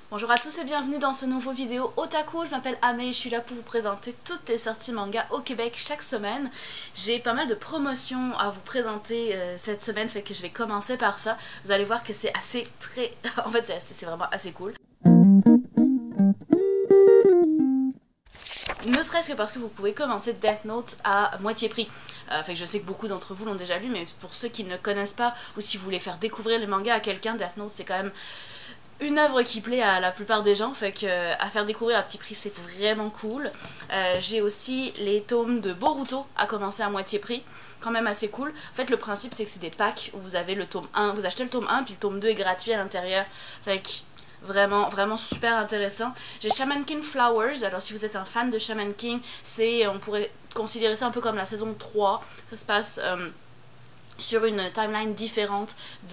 Bonjour à tous et bienvenue dans ce nouveau vidéo Otaku. Je m'appelle Amé et je suis là pour vous présenter toutes les sorties manga au Québec chaque semaine. J'ai pas mal de promotions à vous présenter cette semaine, fait que je vais commencer par ça. Vous allez voir que c'est en fait c'est vraiment assez cool. Ne serait-ce que parce que vous pouvez commencer Death Note à moitié prix. Fait que je sais que beaucoup d'entre vous l'ont déjà vu, mais pour ceux qui ne connaissent pas ou si vous voulez faire découvrir les mangas à quelqu'un, Death Note c'est quand même une œuvre qui plaît à la plupart des gens, fait que à faire découvrir à petit prix c'est vraiment cool. J'ai aussi les tomes de Boruto à commencer à moitié prix, quand même assez cool. En fait le principe c'est que c'est des packs où vous avez le tome 1, vous achetez le tome 1 puis le tome 2 est gratuit à l'intérieur, fait que vraiment super intéressant. J'ai Shaman King Flowers, alors si vous êtes un fan de Shaman King, on pourrait considérer ça un peu comme la saison 3, ça se passe sur une timeline différente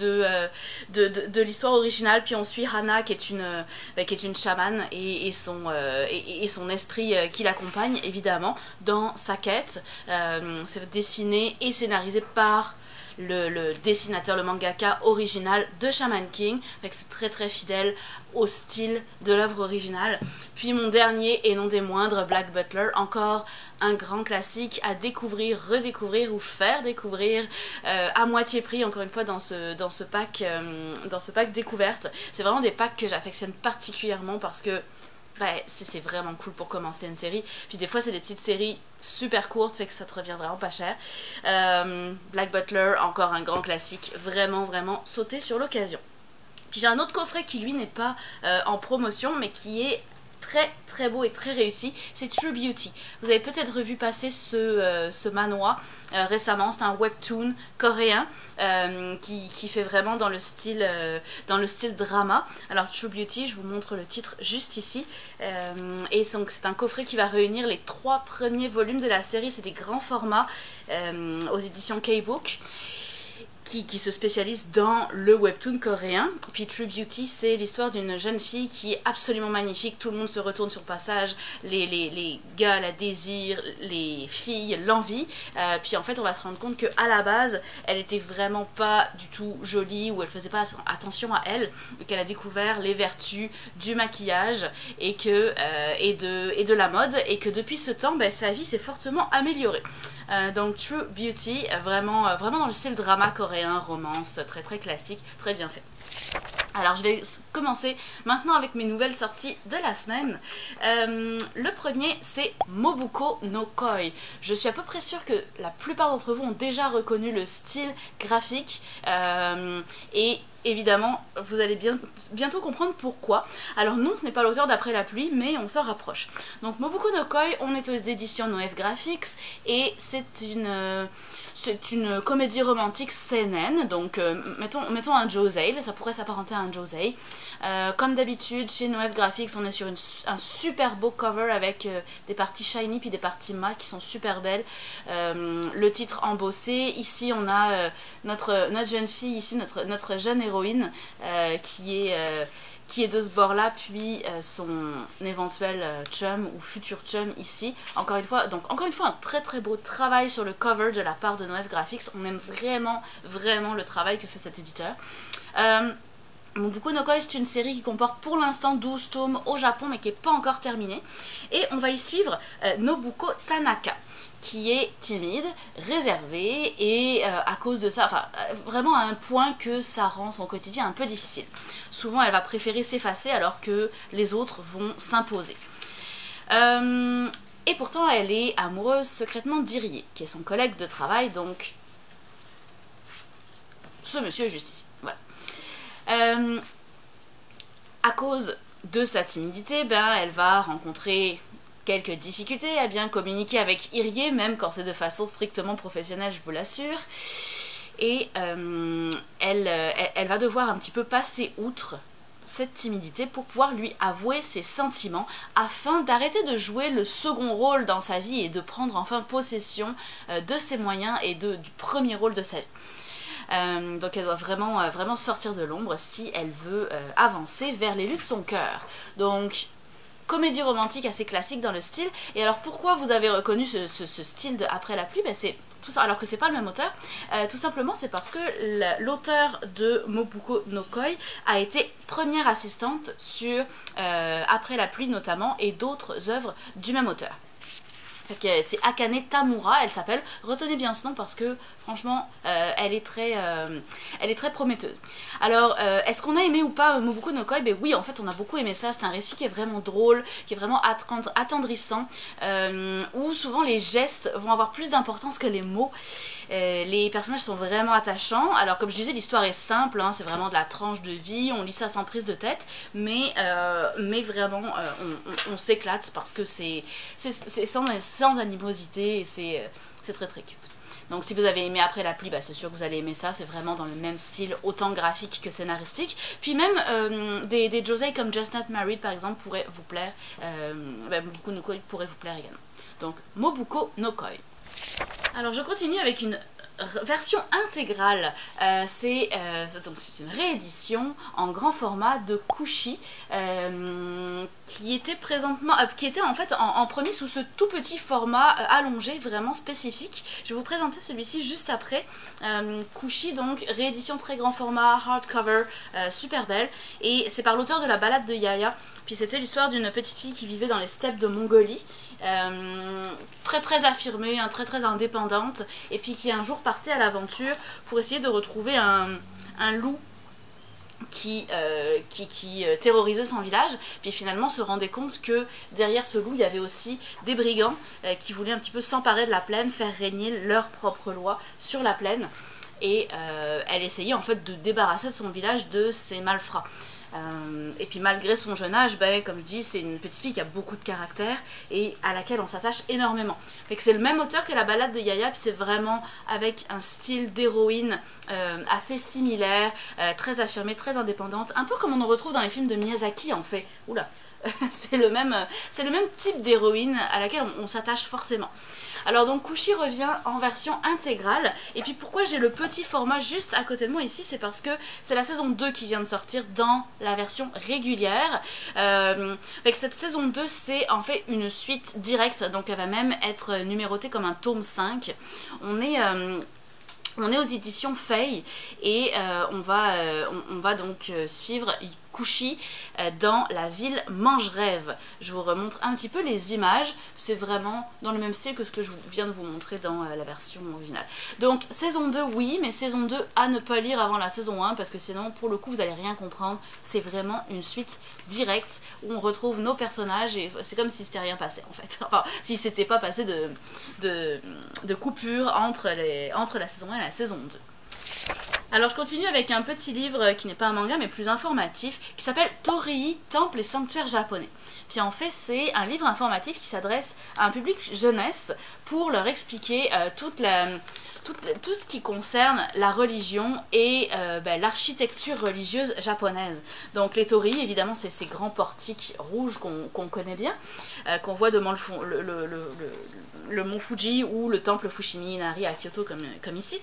de l'histoire originale, puis on suit Hana qui est une chamane et son esprit qui l'accompagne évidemment dans sa quête. C'est dessiné et scénarisé par le dessinateur, le mangaka original de Shaman King, fait que c'est très fidèle au style de l'œuvre originale. Puis mon dernier et non des moindres, Black Butler, encore un grand classique à découvrir, redécouvrir ou faire découvrir à moitié prix, encore une fois dans ce pack découverte. C'est vraiment des packs que j'affectionne particulièrement parce que c'est vraiment cool pour commencer une série. Puis des fois c'est des petites séries super courtes, fait que ça te revient vraiment pas cher. Black Butler, encore un grand classique, vraiment sauté sur l'occasion. Puis j'ai un autre coffret qui lui n'est pas en promotion mais qui est très beau et très réussi, c'est True Beauty. Vous avez peut-être revu passer ce manhwa récemment, c'est un webtoon coréen qui fait vraiment dans le style drama. Alors True Beauty, je vous montre le titre juste ici, et donc c'est un coffret qui va réunir les 3 premiers volumes de la série, c'est des grands formats aux éditions K-Book. Qui se spécialise dans le webtoon coréen. Puis True Beauty, c'est l'histoire d'une jeune fille qui est absolument magnifique, tout le monde se retourne sur le passage, les gars la désirent, les filles l'envient, puis en fait on va se rendre compte qu'à la base elle était vraiment pas du tout jolie, ou elle faisait pas attention à elle, et qu'elle a découvert les vertus du maquillage et de la mode, et que depuis ce temps sa vie s'est fortement améliorée. Donc True Beauty, vraiment dans le style drama coréen, romance, très classique, très bien fait. Alors je vais commencer maintenant avec mes nouvelles sorties de la semaine. Le premier c'est Mobuko no Koi. Je suis à peu près sûre que la plupart d'entre vous ont déjà reconnu le style graphique et évidemment, vous allez bientôt comprendre pourquoi. Alors non, ce n'est pas l'auteur d'Après la pluie, mais on s'en rapproche. Donc Mobuko no Koi, on est aux éditions Noef Graphics, et c'est une comédie romantique seinen, donc mettons un josei, ça pourrait s'apparenter à un josei. Comme d'habitude, chez Noef Graphics, on est sur un super beau cover avec des parties shiny puis des parties mat qui sont super belles. Le titre embossé, ici on a notre jeune fille, ici notre jeune héroïne qui est de ce bord là, puis son éventuel chum ou futur chum ici. Encore une fois un très beau travail sur le cover de la part de Noef Graphics. On aime vraiment le travail que fait cet éditeur. Mobuko no Koi, c'est une série qui comporte pour l'instant 12 tomes au Japon mais qui n'est pas encore terminée, et on va y suivre Nobuko Tanaka, qui est timide, réservée, et à cause de ça, vraiment à un point que ça rend son quotidien un peu difficile. Souvent elle va préférer s'effacer alors que les autres vont s'imposer. Et pourtant elle est amoureuse secrètement d'Irie, qui est son collègue de travail, donc ce monsieur juste ici, voilà. À cause de sa timidité, elle va rencontrer quelques difficultés à bien communiquer avec Irie, même quand c'est de façon strictement professionnelle, je vous l'assure. Et elle va devoir un petit peu passer outre cette timidité pour pouvoir lui avouer ses sentiments, afin d'arrêter de jouer le second rôle dans sa vie et de prendre enfin possession de ses moyens et du premier rôle de sa vie. Donc elle doit vraiment sortir de l'ombre si elle veut avancer vers l'élu de son cœur. Donc comédie romantique assez classique dans le style. Et alors pourquoi vous avez reconnu ce style de Après la pluie? C'est alors que c'est pas le même auteur. Tout simplement c'est parce que l'auteur de Mobuko no Koi a été première assistante sur Après la pluie notamment et d'autres œuvres du même auteur. C'est Akane Tamura, elle s'appelle. Retenez bien ce nom parce que franchement elle est très prometteuse. Alors est-ce qu'on a aimé ou pas Mobuko no Koi? Ben oui, en fait on a beaucoup aimé ça. C'est un récit qui est vraiment drôle, qui est vraiment attendrissant, où souvent les gestes vont avoir plus d'importance que les mots. Les personnages sont vraiment attachants. Alors comme je disais, l'histoire est simple, hein, c'est vraiment de la tranche de vie, on lit ça sans prise de tête, mais vraiment on s'éclate parce que c'est sans animosité et c'est très très cute. Donc si vous avez aimé Après la pluie, bah, c'est sûr que vous allez aimer ça, c'est vraiment dans le même style, autant graphique que scénaristique. Puis même des josei comme Just Not Married par exemple pourraient vous plaire, Mobuko no Koi pourrait vous plaire également. Donc Mobuko no Koi. Alors je continue avec une version intégrale, c'est une réédition en grand format de Kushi qui était en fait en premier sous ce tout petit format allongé vraiment spécifique. Je vais vous présenter celui-ci juste après. Kushi, donc réédition très grand format, hardcover, super belle, et c'est par l'auteur de La Balade de Yaya. Puis c'était l'histoire d'une petite fille qui vivait dans les steppes de Mongolie, très très affirmée, hein, très très indépendante, et puis qui un jour partait à l'aventure pour essayer de retrouver un loup qui terrorisait son village, puis finalement se rendait compte que derrière ce loup il y avait aussi des brigands qui voulaient un petit peu s'emparer de la plaine, faire régner leur propre loi sur la plaine, et elle essayait en fait de débarrasser son village de ces malfrats. Et puis malgré son jeune âge, ben, comme je dis, c'est une petite fille qui a beaucoup de caractère et à laquelle on s'attache énormément. Fait que c'est le même auteur que La Balade de Yaya, puis c'est vraiment avec un style d'héroïne assez similaire, très affirmée, très indépendante, un peu comme on en retrouve dans les films de Miyazaki en fait. Oula, c'est le même type d'héroïne à laquelle on s'attache forcément. Alors donc Kushi revient en version intégrale, et puis pourquoi j'ai le petit format juste à côté de moi ici, c'est parce que c'est la saison 2 qui vient de sortir dans la version régulière. Avec cette saison 2 c'est en fait une suite directe, donc elle va même être numérotée comme un tome 5. On est aux éditions Fei et on va donc suivre Kushi dans la ville Mange-Rêve. Je vous remontre un petit peu les images, c'est vraiment dans le même style que ce que je viens de vous montrer dans la version originale. Donc saison 2 oui, mais saison 2 à ne pas lire avant la saison 1 parce que sinon pour le coup vous allez rien comprendre. C'est vraiment une suite directe où on retrouve nos personnages et c'est comme si c'était rien passé en fait. Enfin, si c'était pas passé de coupure entre la saison 1 et la saison 2. Alors je continue avec un petit livre qui n'est pas un manga mais plus informatif qui s'appelle Torii, Temple et Sanctuaire japonais. Puis en fait c'est un livre informatif qui s'adresse à un public jeunesse pour leur expliquer tout ce qui concerne la religion et l'architecture religieuse japonaise. Donc les torii, évidemment, c'est ces grands portiques rouges qu'on connaît bien, qu'on voit devant le mont Fuji ou le temple Fushimi Inari à Kyoto comme ici.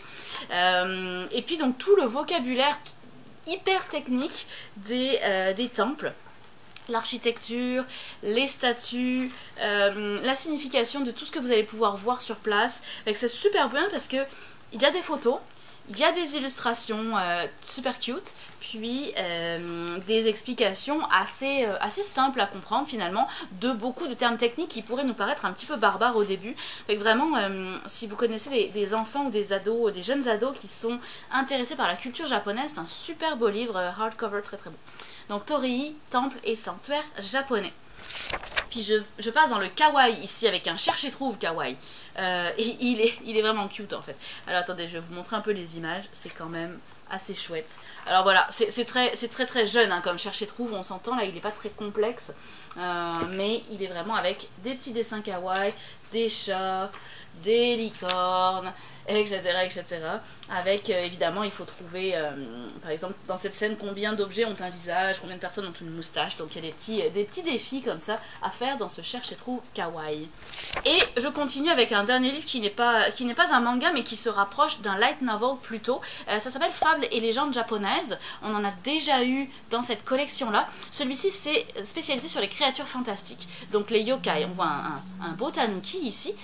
Et puis donc tout le vocabulaire hyper technique des temples. L'architecture, les statues, la signification de tout ce que vous allez pouvoir voir sur place. C'est super bien parce que il y a des photos, il y a des illustrations super cute, puis des explications assez simples à comprendre finalement de beaucoup de termes techniques qui pourraient nous paraître un petit peu barbares au début. Fait que vraiment, si vous connaissez des enfants ou des ados, des jeunes ados qui sont intéressés par la culture japonaise, c'est un super beau livre, hardcover très très beau. Donc Torii, temple et sanctuaire japonais. Puis je passe dans le kawaii ici avec un cherche-et-trouve kawaii. Et il est vraiment cute en fait. Alors attendez, je vais vous montrer un peu les images, c'est quand même assez chouette. Alors voilà, c'est très jeune hein, comme cherche-et-trouve, on s'entend là, il n'est pas très complexe. Mais il est vraiment avec des petits dessins kawaii, des chats, des licornes, etc. Avec évidemment il faut trouver par exemple dans cette scène combien d'objets ont un visage, combien de personnes ont une moustache, donc il y a des petits défis comme ça à faire dans ce cherche-et-trouve kawaii. Et je continue avec un dernier livre qui n'est pas un manga mais qui se rapproche d'un light novel plutôt. Ça s'appelle Fables et légendes japonaises, on en a déjà eu dans cette collection là. Celui-ci c'est spécialisé sur les créatures fantastiques, donc les yokai. On voit un beau tanuki ici.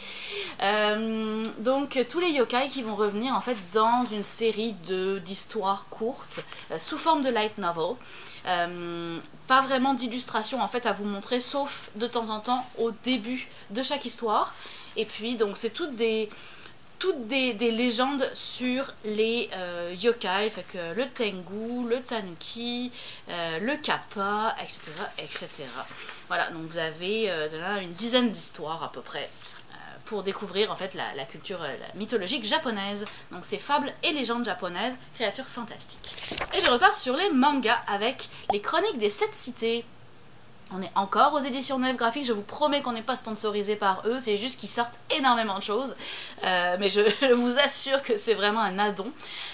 Donc tous les yokai qui vont revenir en fait dans une série d'histoires courtes sous forme de light novel. Pas vraiment d'illustration en fait à vous montrer, sauf de temps en temps au début de chaque histoire. Et puis donc c'est toutes des légendes sur les yokai, fait que le Tengu, le Tanuki, le Kappa, etc., etc. Voilà, donc vous avez là une dizaine d'histoires à peu près pour découvrir en fait la culture mythologique japonaise. Donc c'est fables et légendes japonaises, créatures fantastiques. Et je repars sur les mangas avec les Chroniques des 7 cités. On est encore aux éditions Neuf Graphiques, je vous promets qu'on n'est pas sponsorisé par eux, c'est juste qu'ils sortent énormément de choses, mais je vous assure que c'est vraiment un addon.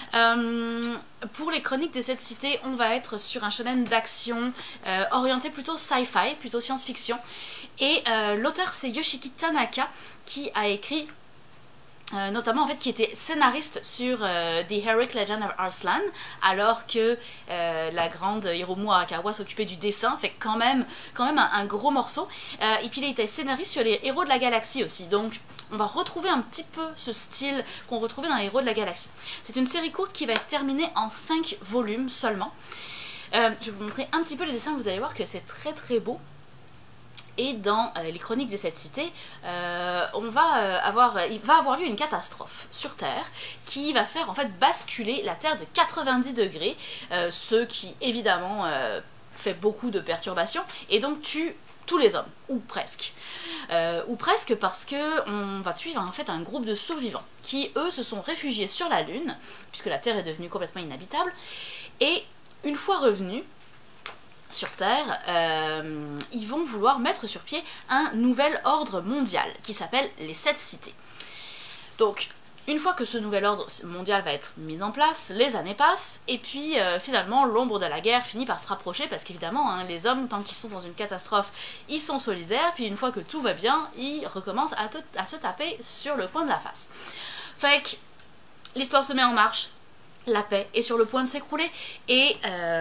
Pour les Chroniques des 7 cités, on va être sur un shonen d'action orienté plutôt sci-fi, plutôt science-fiction, et l'auteur c'est Yoshiki Tanaka qui a écrit notamment en fait qui était scénariste sur The Heroic Legend of Arslan, alors que la grande Hiromu Arakawa s'occupait du dessin, fait quand même un gros morceau. Et puis il était scénariste sur les Héros de la Galaxie aussi, donc on va retrouver un petit peu ce style qu'on retrouvait dans les Héros de la Galaxie. C'est une série courte qui va être terminée en 5 volumes seulement. Je vais vous montrer un petit peu les dessins, vous allez voir que c'est très très beau. Et dans les Chroniques des 7 cités, il va avoir lieu une catastrophe sur Terre qui va faire en fait basculer la Terre de 90 degrés, ce qui évidemment fait beaucoup de perturbations et donc tue tous les hommes, ou presque. Ou presque parce que on va suivre en fait un groupe de survivants qui eux se sont réfugiés sur la Lune, puisque la Terre est devenue complètement inhabitable, et une fois revenus sur Terre, ils vont vouloir mettre sur pied un nouvel ordre mondial qui s'appelle les 7 cités. Donc, une fois que ce nouvel ordre mondial va être mis en place, les années passent, et puis finalement l'ombre de la guerre finit par se rapprocher, parce qu'évidemment, hein, les hommes, tant qu'ils sont dans une catastrophe, ils sont solidaires, puis une fois que tout va bien, ils recommencent à se taper sur le coin de la face. Fait que l'histoire se met en marche, la paix est sur le point de s'écrouler, et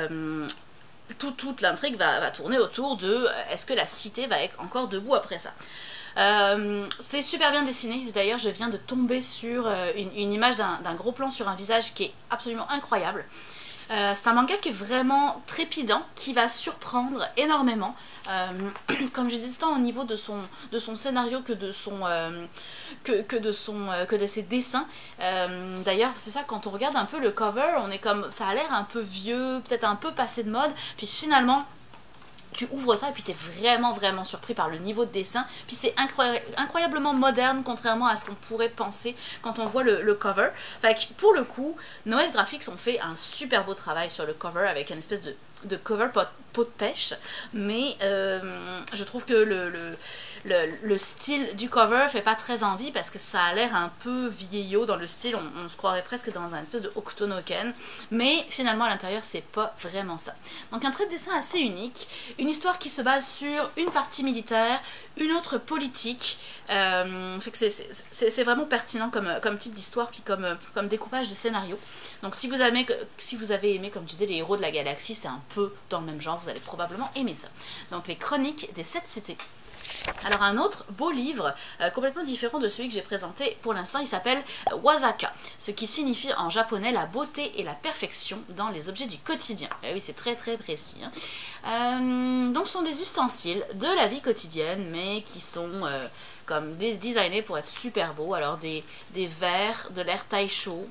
toute l'intrigue va tourner autour de est-ce que la cité va être encore debout après ça. C'est super bien dessiné, d'ailleurs je viens de tomber sur une image d'un gros plan sur un visage qui est absolument incroyable. C'est un manga qui est vraiment trépidant, qui va surprendre énormément, comme je disais, tant au niveau de son scénario que de ses dessins. D'ailleurs c'est ça, quand on regarde un peu le cover, on est comme, ça a l'air un peu vieux, peut-être un peu passé de mode, puis finalement tu ouvres ça et puis t'es vraiment surpris par le niveau de dessin, puis c'est incroyablement moderne contrairement à ce qu'on pourrait penser quand on voit le cover. Fait que pour le coup, Noël Graphics ont fait un super beau travail sur le cover avec une espèce de cover pot de pêche, mais je trouve que le style du cover fait pas très envie parce que ça a l'air un peu vieillot dans le style, on se croirait presque dans un espèce de Hokuto no Ken, mais finalement à l'intérieur c'est pas vraiment ça. Donc un trait de dessin assez unique, une histoire qui se base sur une partie militaire, une autre politique, c'est vraiment pertinent comme type d'histoire, puis comme découpage de scénario. Donc si vous avez aimé, comme je disais, les Héros de la Galaxie, c'est un peu dans le même genre, vous allez probablement aimer ça. Donc les Chroniques des 7 cités. Alors un autre beau livre, complètement différent de celui que j'ai présenté pour l'instant, il s'appelle Wasaka, ce qui signifie en japonais la beauté et la perfection dans les objets du quotidien. Et oui, c'est très précis. Hein. Donc ce sont des ustensiles de la vie quotidienne, mais qui sont comme designés pour être super beaux. Alors des verres, de l'air taisho,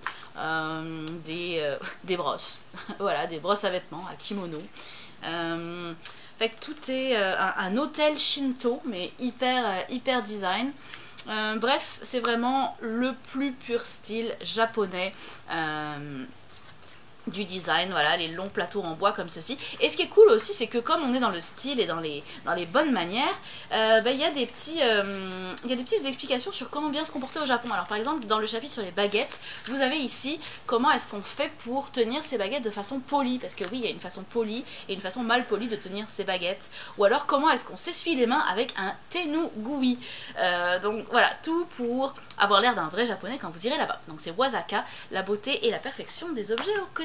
des brosses, voilà, des brosses à vêtements, à kimono. Fait que tout est un hôtel Shinto, mais hyper design. Bref, c'est vraiment le plus pur style japonais du design, voilà, les longs plateaux en bois comme ceci. Et ce qui est cool aussi, c'est que comme on est dans le style et dans les bonnes manières, il y a des petites explications sur comment bien se comporter au Japon. Alors par exemple, dans le chapitre sur les baguettes, vous avez ici comment est-ce qu'on fait pour tenir ces baguettes de façon polie, parce que oui, il y a une façon polie et une façon mal polie de tenir ces baguettes. Ou alors comment est-ce qu'on s'essuie les mains avec un tenugui. Donc voilà, tout pour avoir l'air d'un vrai japonais quand vous irez là-bas. Donc c'est Wasaka, la beauté et la perfection des objets au quotidien.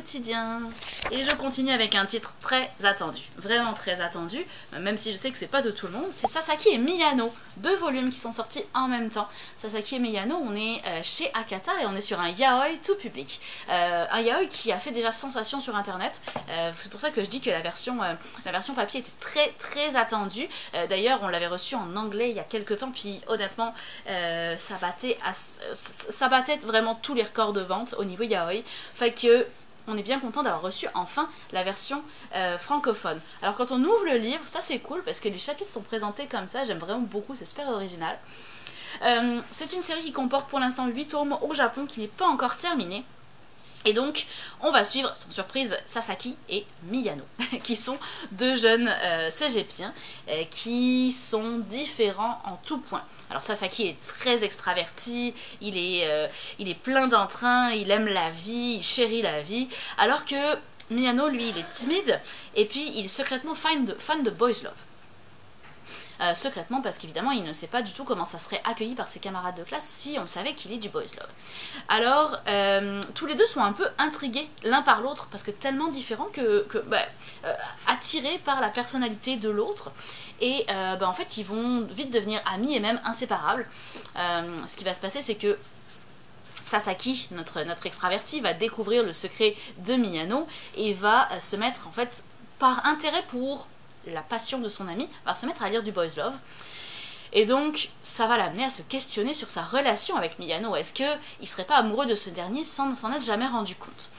quotidien. Et je continue avec un titre très attendu, vraiment très attendu, même si je sais que c'est pas de tout le monde, c'est Sasaki et Miyano, 2 volumes qui sont sortis en même temps. Sasaki et Miyano, on est chez Akata et on est sur un yaoi tout public. Un yaoi qui a fait déjà sensation sur internet, c'est pour ça que je dis que la version papier était très très attendue. D'ailleurs on l'avait reçu en anglais il y a quelques temps, puis honnêtement ça battait vraiment tous les records de vente au niveau yaoi, fait que on est bien content d'avoir reçu enfin la version francophone. Alors quand on ouvre le livre, ça c'est cool parce que les chapitres sont présentés comme ça, j'aime vraiment beaucoup, c'est super original. C'est une série qui comporte pour l'instant 8 tomes au Japon, qui n'est pas encore terminée. Et donc, on va suivre, sans surprise, Sasaki et Miyano, qui sont 2 jeunes cégepiens qui sont différents en tout point. Alors Sasaki est très extraverti, il est plein d'entrain, il aime la vie, il chérit la vie, alors que Miyano, lui, il est timide, et puis il est secrètement fan de boys love. Secrètement parce qu'évidemment il ne sait pas du tout comment ça serait accueilli par ses camarades de classe si on savait qu'il est du boys love. Alors tous les deux sont un peu intrigués l'un par l'autre parce que tellement différents attirés par la personnalité de l'autre, et en fait ils vont vite devenir amis et même inséparables. Ce qui va se passer, c'est que Sasaki, notre extraverti, va découvrir le secret de Miyano et va se mettre en fait par intérêt pour la passion de son ami, va se mettre à lire du boys love. Et donc ça va l'amener à se questionner sur sa relation avec Miyano. Est-ce qu'il serait pas amoureux de ce dernier sans s'en être jamais rendu compte?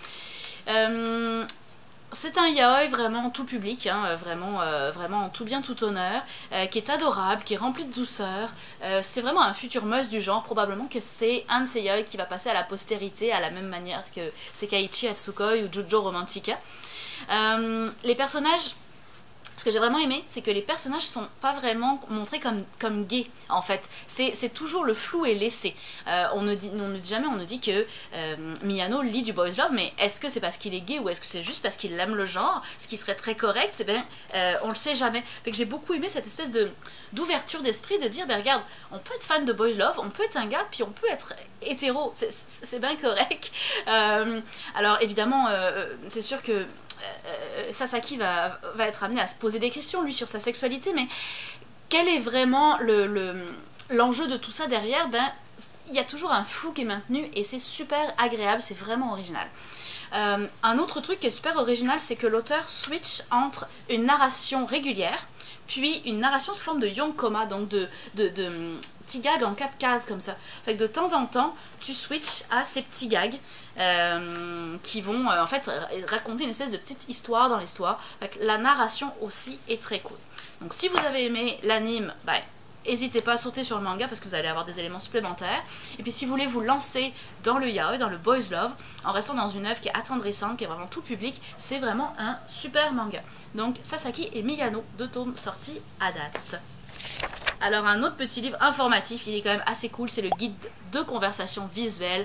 C'est un yaoi vraiment tout public, hein, vraiment en tout bien tout honneur, qui est adorable, qui est rempli de douceur. C'est vraiment un futur must du genre, probablement que c'est un de ces yaoi qui va passer à la postérité à la même manière que Sekaiichi Hatsukoi ou Jojo Romantica. Les personnages... Ce que j'ai vraiment aimé, c'est que les personnages sont pas vraiment montrés comme gays, en fait. C'est toujours le flou et laissé. On ne dit que Miyano lit du boys love, mais est-ce que c'est parce qu'il est gay ou est-ce que c'est juste parce qu'il aime le genre, ce qui serait très correct? On le sait jamais. Fait que j'ai beaucoup aimé cette espèce d'ouverture d'esprit, de dire, regarde, on peut être fan de boys love, on peut être un gars, puis on peut être hétéro, c'est bien correct. Alors évidemment, c'est sûr que Sasaki va être amené à se poser des questions, lui, sur sa sexualité, mais quel est vraiment l'enjeu de tout ça derrière? Il y a toujours un flou qui est maintenu et c'est super agréable, c'est vraiment original. Un autre truc qui est super original, c'est que l'auteur switch entre une narration régulière puis une narration sous forme de yonkoma, donc de petits gags en 4 cases comme ça. Fait que de temps en temps, tu switches à ces petits gags qui vont en fait raconter une espèce de petite histoire dans l'histoire. Fait que la narration aussi est très cool. Donc si vous avez aimé l'anime, n'hésitez pas à sauter sur le manga parce que vous allez avoir des éléments supplémentaires. Et puis si vous voulez vous lancer dans le yaoi, dans le boys love, en restant dans une œuvre qui est attendrissante, qui est vraiment tout public, c'est vraiment un super manga. Donc Sasaki et Miyano, 2 tomes sortis à date. Alors un autre petit livre informatif, il est quand même assez cool, c'est le guide de conversation visuelle,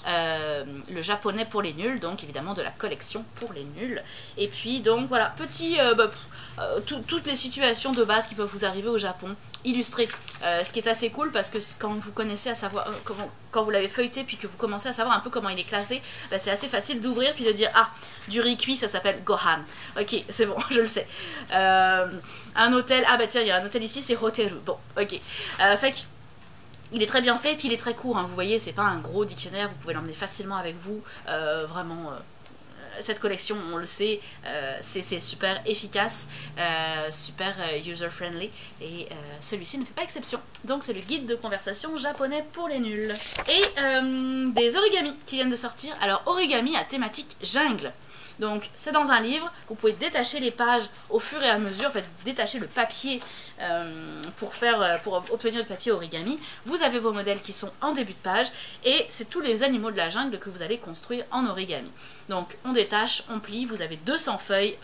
le japonais pour les nuls, donc évidemment de la collection pour les nuls. Et puis donc voilà, petit... toutes les situations de base qui peuvent vous arriver au Japon, illustrées. Ce qui est assez cool parce que quand vous connaissez à savoir, quand vous l'avez feuilleté puis que vous commencez à savoir un peu comment il est classé, c'est assez facile d'ouvrir puis de dire ah, du riz cuit ça s'appelle Gohan. Ok, c'est bon, je le sais. Un hôtel, ah tiens, il y a un hôtel ici, c'est Hoteru. Bon, ok. Fait que il est très bien fait, puis il est très court, hein, vous voyez, c'est pas un gros dictionnaire, vous pouvez l'emmener facilement avec vous, vraiment... Cette collection, on le sait, c'est super efficace, super user-friendly, et celui-ci ne fait pas exception. Donc c'est le guide de conversation japonais pour les nuls. Et des origamis qui viennent de sortir. Alors origami à thématique jungle. Donc c'est dans un livre, vous pouvez détacher les pages au fur et à mesure, en fait détacher le papier pour obtenir le papier origami. Vous avez vos modèles qui sont en début de page et c'est tous les animaux de la jungle que vous allez construire en origami. Donc on détache, on plie, vous avez 200 feuilles,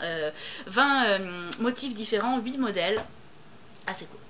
20 motifs différents, 8 modèles, assez cool.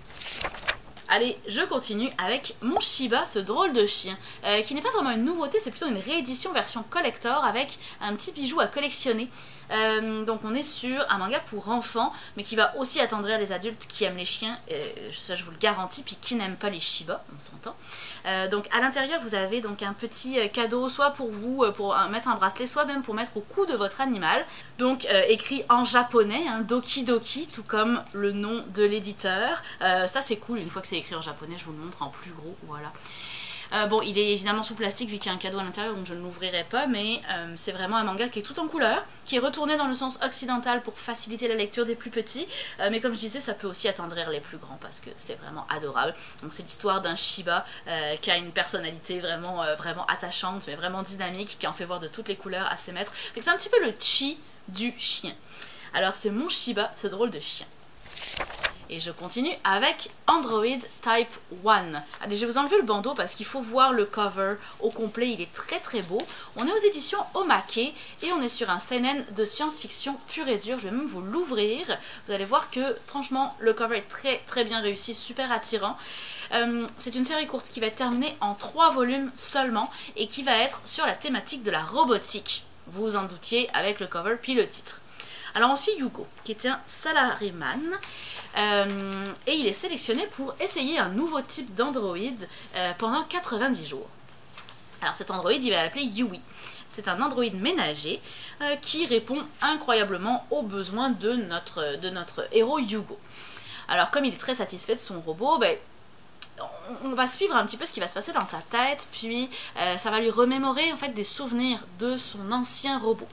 Allez, je continue avec mon Shiba, ce drôle de chien, qui n'est pas vraiment une nouveauté, c'est plutôt une réédition version collector avec un petit bijou à collectionner. Donc on est sur un manga pour enfants, mais qui va aussi attendrir les adultes qui aiment les chiens, ça je vous le garantis, puis qui n'aiment pas les Shiba, on s'entend. Donc à l'intérieur vous avez donc un petit cadeau, soit pour vous, pour mettre un bracelet, soit même pour mettre au cou de votre animal. Donc écrit en japonais, hein, Doki Doki, tout comme le nom de l'éditeur. Ça c'est cool, une fois que c'est écrit en japonais, je vous le montre en plus gros, voilà. Bon, il est évidemment sous plastique vu qu'il y a un cadeau à l'intérieur, donc je ne l'ouvrirai pas, mais c'est vraiment un manga qui est tout en couleur, qui est retourné dans le sens occidental pour faciliter la lecture des plus petits, mais comme je disais, ça peut aussi attendrir les plus grands parce que c'est vraiment adorable. Donc c'est l'histoire d'un Shiba qui a une personnalité vraiment, vraiment attachante, mais vraiment dynamique, qui en fait voir de toutes les couleurs à ses maîtres. C'est un petit peu le chi du chien. Alors c'est mon Shiba, ce drôle de chien. Et je continue avec Android Type 1. Allez, je vais vous enlever le bandeau parce qu'il faut voir le cover au complet, il est très très beau. On est aux éditions Omake et on est sur un seinen de science-fiction pur et dur. Je vais même vous l'ouvrir. Vous allez voir que franchement le cover est très très bien réussi, super attirant. C'est une série courte qui va être terminée en 3 volumes seulement et qui va être sur la thématique de la robotique. Vous vous en doutiez avec le cover puis le titre. Alors on suit Yugo, qui est un salaryman, et il est sélectionné pour essayer un nouveau type d'androïde pendant 90 jours. Alors cet androïde, il va l'appeler Yui. C'est un androïde ménager qui répond incroyablement aux besoins de notre héros Yugo. Alors comme il est très satisfait de son robot, on va suivre un petit peu ce qui va se passer dans sa tête, puis ça va lui remémorer en fait des souvenirs de son ancien robot.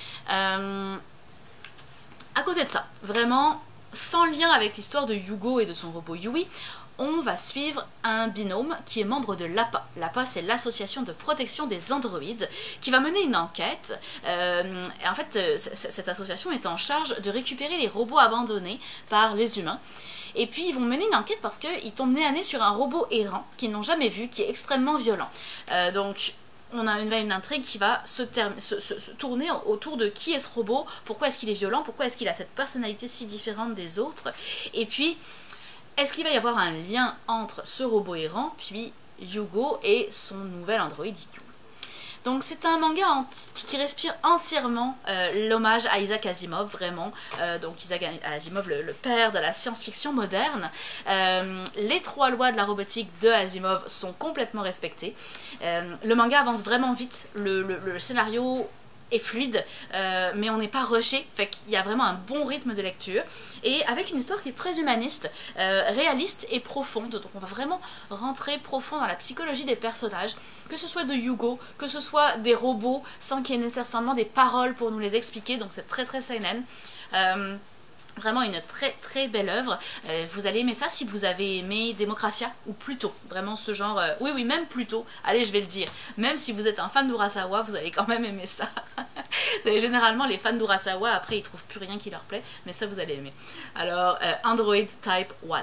À côté de ça, vraiment sans lien avec l'histoire de Yugo et de son robot Yui, on va suivre un binôme qui est membre de l'APA. L'APA, c'est l'association de protection des androïdes, qui va mener une enquête. Et en fait, cette association est en charge de récupérer les robots abandonnés par les humains. Et puis ils vont mener une enquête parce qu'ils tombent nez à nez sur un robot errant qu'ils n'ont jamais vu, qui est extrêmement violent. Donc on a une intrigue qui va se tourner autour de qui est ce robot, pourquoi est-ce qu'il est violent, pourquoi est-ce qu'il a cette personnalité si différente des autres, et puis est-ce qu'il va y avoir un lien entre ce robot errant, puis Yugo et son nouvel androïde Yu. Donc c'est un manga qui respire entièrement l'hommage à Isaac Asimov, vraiment. Donc Isaac Asimov, le père de la science-fiction moderne. Les 3 lois de la robotique de Asimov sont complètement respectées. Le manga avance vraiment vite, le scénario est fluide, mais on n'est pas rushé, fait qu'il y a vraiment un bon rythme de lecture, et avec une histoire qui est très humaniste, réaliste et profonde. Donc on va vraiment rentrer profond dans la psychologie des personnages, que ce soit de Yugo, que ce soit des robots, sans qu'il y ait nécessairement des paroles pour nous les expliquer, donc c'est très très seinen. Vraiment une très très belle œuvre. Vous allez aimer ça si vous avez aimé Démocratia ou Pluto. Vraiment ce genre... oui, même Pluto. Allez, je vais le dire. Même si vous êtes un fan d'Urasawa, vous allez quand même aimer ça. Généralement, les fans d'Urasawa, après, ils trouvent plus rien qui leur plaît. Mais ça, vous allez aimer. Alors, Android Type 1.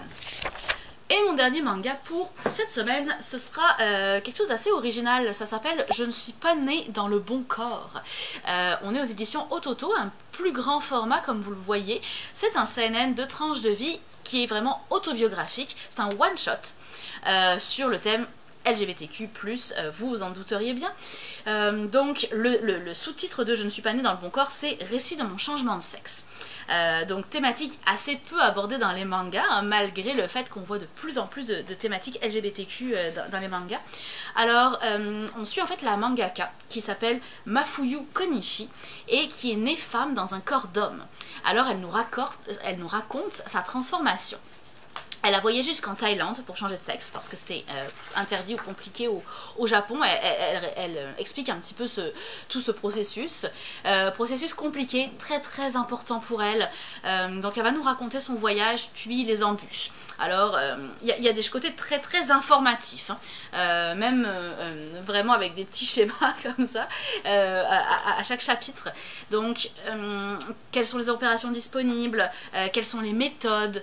Et mon dernier manga pour cette semaine, ce sera quelque chose d'assez original. Ça s'appelle « Je ne suis pas née dans le bon corps ». On est aux éditions Ototo, un plus grand format comme vous le voyez. C'est un seinen de tranches de vie qui est vraiment autobiographique. C'est un one-shot sur le thème LGBTQ+, vous vous en douteriez bien. Donc le sous-titre de « Je ne suis pas née dans le bon corps », c'est « Récit de mon changement de sexe ». Donc thématique assez peu abordée dans les mangas, hein, malgré le fait qu'on voit de plus en plus de thématiques LGBTQ dans les mangas. Alors on suit en fait la mangaka qui s'appelle Mafuyu Konishi et qui est née femme dans un corps d'homme. Alors elle nous raconte sa transformation. Elle a voyagé jusqu'en Thaïlande pour changer de sexe parce que c'était interdit ou compliqué au Japon. Elle explique un petit peu tout ce processus. Processus compliqué, très très important pour elle. Donc elle va nous raconter son voyage puis les embûches. Alors il y a des côtés très très informatifs, hein. Même vraiment avec des petits schémas comme ça à chaque chapitre. Donc quelles sont les opérations disponibles, quelles sont les méthodes,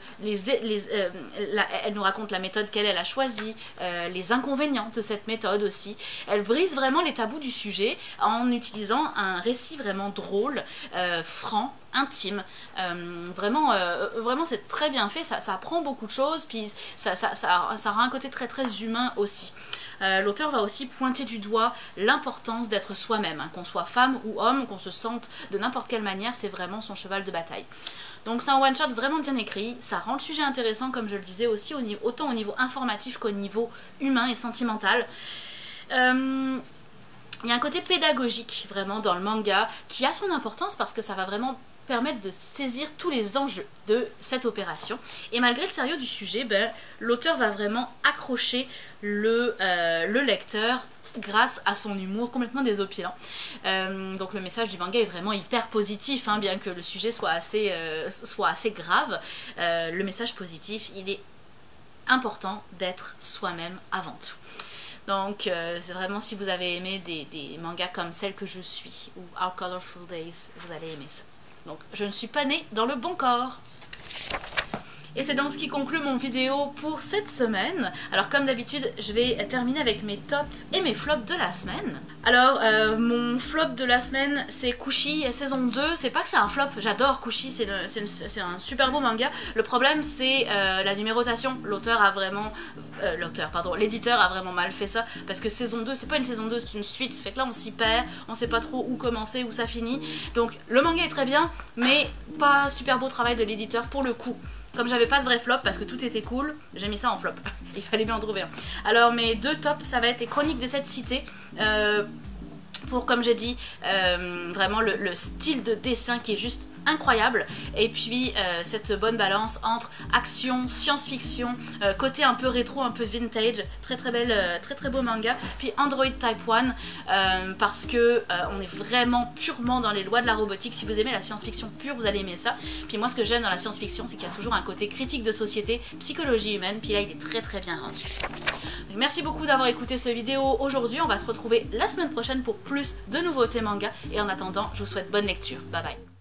elle nous raconte la méthode qu'elle a choisie, les inconvénients de cette méthode aussi. Elle brise vraiment les tabous du sujet en utilisant un récit vraiment drôle, franc intime. Vraiment c'est très bien fait, ça apprend beaucoup de choses, puis ça aura un côté très très humain aussi. L'auteur va aussi pointer du doigt l'importance d'être soi-même, hein, qu'on soit femme ou homme, qu'on se sente de n'importe quelle manière, c'est vraiment son cheval de bataille. Donc c'est un one-shot vraiment bien écrit, ça rend le sujet intéressant comme je le disais aussi, autant au niveau informatif qu'au niveau humain et sentimental. Il y a un côté pédagogique vraiment dans le manga qui a son importance parce que ça va vraiment permettre de saisir tous les enjeux de cette opération. Et malgré le sérieux du sujet, l'auteur va vraiment accrocher le lecteur grâce à son humour complètement désopilant. Donc le message du manga est vraiment hyper positif, hein, bien que le sujet soit assez grave. Le message positif, il est important d'être soi-même avant tout. Donc c'est vraiment, si vous avez aimé des mangas comme Celle que je suis ou Our Colorful Days, vous allez aimer ça. Donc je ne suis pas née dans le bon corps. Et c'est donc ce qui conclut mon vidéo pour cette semaine. Alors comme d'habitude, je vais terminer avec mes tops et mes flops de la semaine. Alors mon flop de la semaine, c'est Kushi saison 2. C'est pas que c'est un flop, j'adore Kushi, c'est un super beau manga. Le problème c'est la numérotation. L'éditeur a vraiment mal fait ça, parce que saison 2, c'est pas une saison 2, c'est une suite. Ça fait que là on s'y perd, on sait pas trop où commencer, où ça finit. Donc le manga est très bien, mais pas super beau travail de l'éditeur pour le coup. Comme j'avais pas de vrai flop parce que tout était cool, j'ai mis ça en flop. Il fallait bien en trouver un. Alors mes deux tops, ça va être les Chroniques des 7 cités. Pour, comme j'ai dit, vraiment le style de dessin qui est juste incroyable, et puis cette bonne balance entre action, science-fiction, côté un peu rétro, un peu vintage, très très beau manga. Puis Android Type 1, parce que on est vraiment purement dans les lois de la robotique. Si vous aimez la science-fiction pure, vous allez aimer ça. Puis moi ce que j'aime dans la science-fiction, c'est qu'il y a toujours un côté critique de société, psychologie humaine, puis là il est très très bien rendu. Donc, merci beaucoup d'avoir écouté cette vidéo aujourd'hui, on va se retrouver la semaine prochaine pour plus de nouveautés manga, et en attendant je vous souhaite bonne lecture, bye bye.